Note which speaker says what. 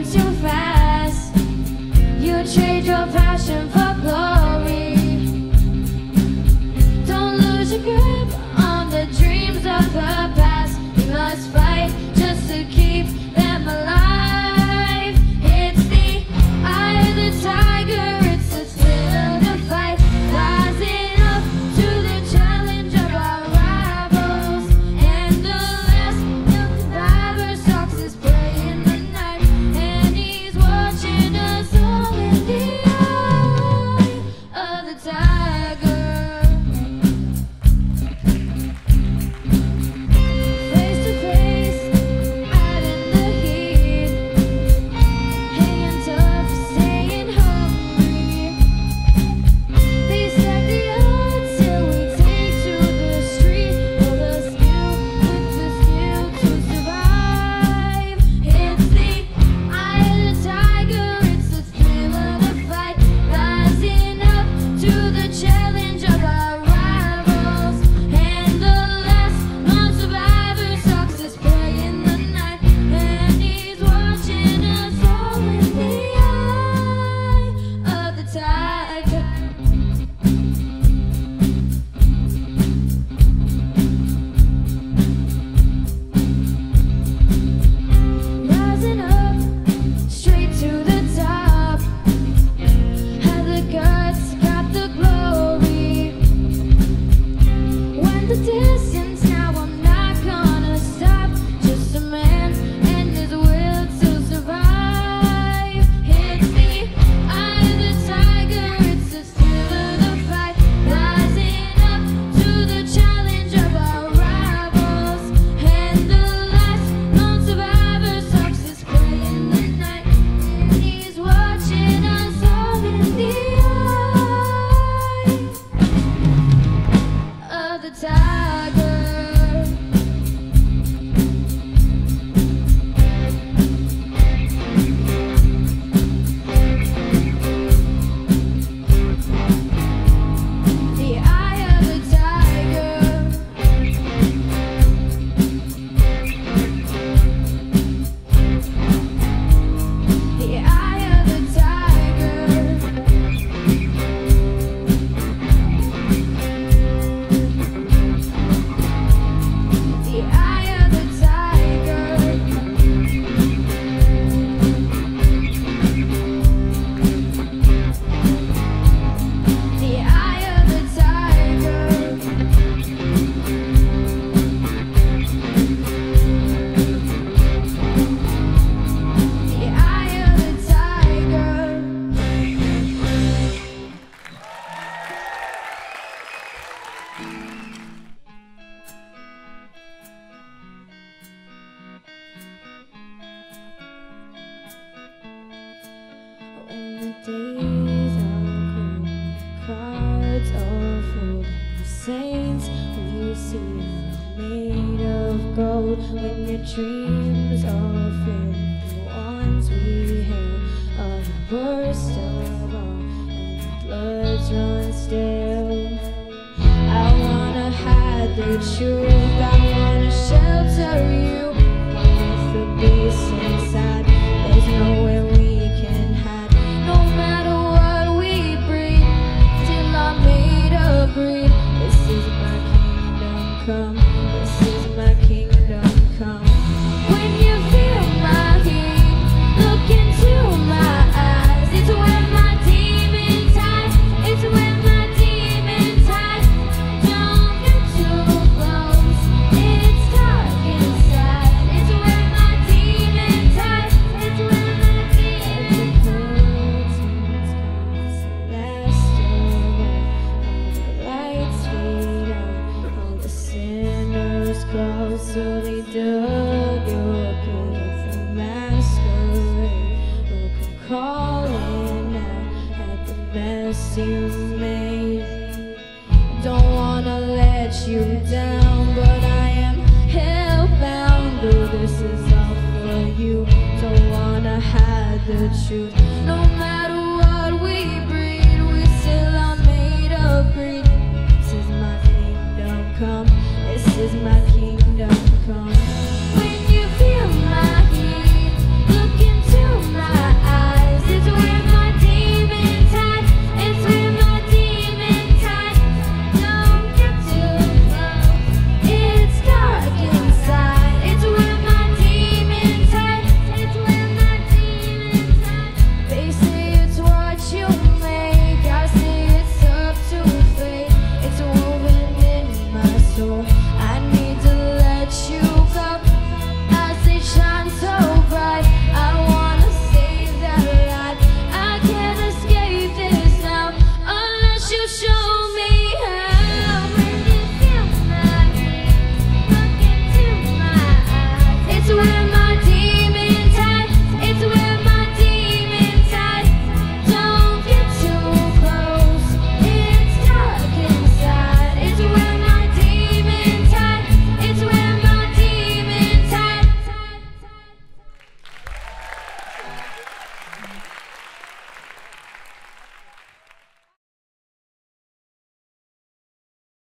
Speaker 1: too fast. You trade your passion for glory. Don't lose your grip on the dreams of the past. You must fight just to keep them alive. It's the eye of the tiger, it's the thrill of the fight. Rising up to the challenge of our rivals. And the last survivor stalks his prey in the night. And he's watching us all in the eye of the tiger. Face to face, out in the heat, hanging tough, staying hungry. They stack the odds till we take to the street. For the skill, with the skill to survive. It's the eye of the tiger, it's the thrill of the fight. Rising up to the challenge of our rivals. And the last non-survivor stalks his prey in the night. And he's watching us all in the eye of the tiger. Rising up, straight to the top. Had the guts, got the glory. Went the distance, now I'm not gonna stop. Just a man and his will to survive. It's the eye of the tiger, it's the thrill of the fight. Rising up to the challenge of our rivals. And the last non-survivor stalks his prey in the night. And he's watching us all in the eye of the tiger. The eye of the tiger. The eye of the tiger. The eye of the tiger. The eye of the tiger. The eye of the tiger. When the days are cold, cards are folded, the saints we see are made of gold. When your dreams are filled, the ones we hail are the worst of all, and the bloods run still. I wanna hide the truth, I wanna shelter you. With the beast inside, there's nowhere we can hide. No matter what we breed, till I'm made of greed. This is my kingdom come, this is my kingdom come. When you feel my heat, look into my eyes. It's where my demons hide, it's where my demons hide. Don't get too close, it's dark inside. It's where my demons hide, it's where my demons hide. Last of all the lights fade out, all the sinners crawl, so they dug your grave for masquerade. Who can call in out at the mess you made? Don't wanna let you down, but I am hellbound. Though this is all for you, don't wanna hide the truth. No